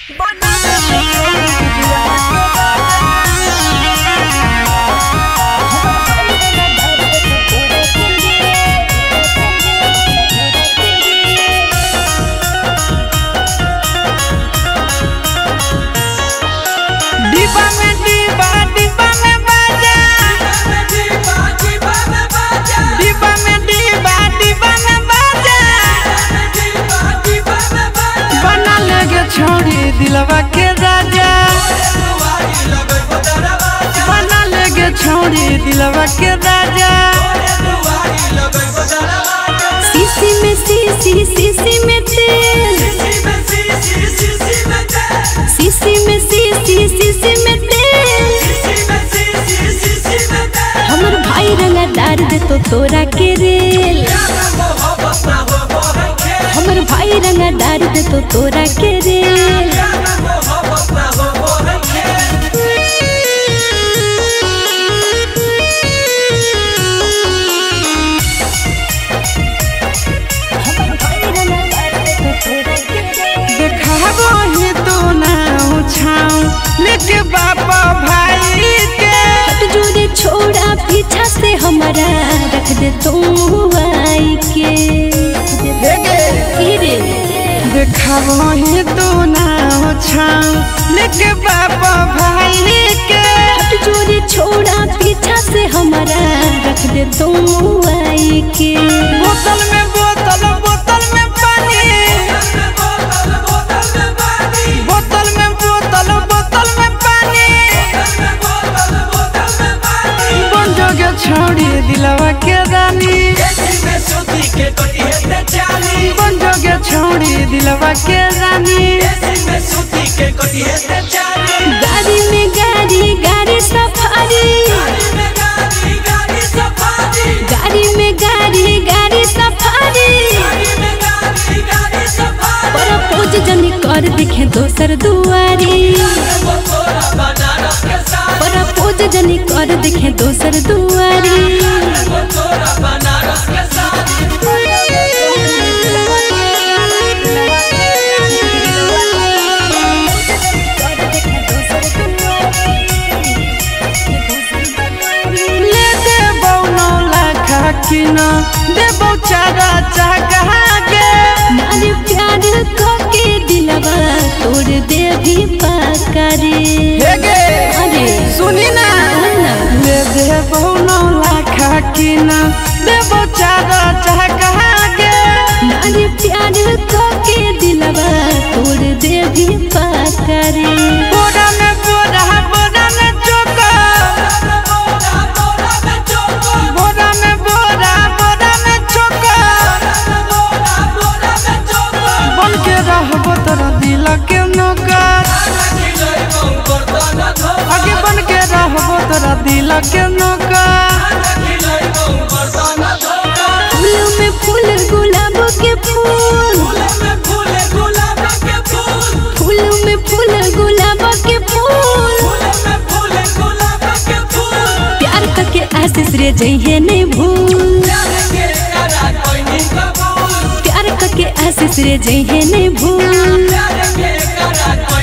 दिलवा के राजा बना लेगे छोड़ी दिलवा के राजा। सीसी में सीसी सीसी में तेल, सीसी में सीसी सीसी में तेल। हमर भाई रंगा डार दे तो तोरा के रेल, हमर भाई रंगा डार दे तो तोरा के रेल। देखाबो ही तो ना उछाऊ लेके बापा भाई के हट जोरे छोड़ा पीछा से हमारा रख दे तुम आई के। देखाबो ही तो ना उछाऊ लेके बापा भाई के हट जोरे छोड़ा पीछा से हमारा रख दे तुम आई के। बोतल में बोतल बोतल में पानी, बोतल में बोतल बोतल में पानी। बन जोगे छोड़ी दिलवा के रानी, बन जोगे छोड़ी दिलवा के रानी। गाड़ी में गाड़ी गाड़ी सफारी, गाड़ी में गाड़ी गाड़ी सफारी। प्रपोज जनी कर दिखे दोसर दुआरी, प्रपोज जनी कर दिखे दोसर दुआरी। किना देबो चारा चाहा के नारी प्यार को के दिलवा तोड़ दे भी पाकारी। अरे सुनी ना ले देबो 9 लाख किना देबो चारा चाहा के नारी प्यार को के दिलवा तोड़ दे भी पाकारी। बोरा में बोरा बोरा में चोका, बोरा में बोरा बोरा में चोका। बन के रहबो तोरा दिल के नौकर, आगे बन के रहबो तोरा दिल के नौकर। फूल में फूल गुलाब के फूल, फूल में फूल गुलाब के फूल। प्यार करके आशीष रे जइहे नहीं भूल, प्यार करके आशीष रे जइहे नहीं भूल।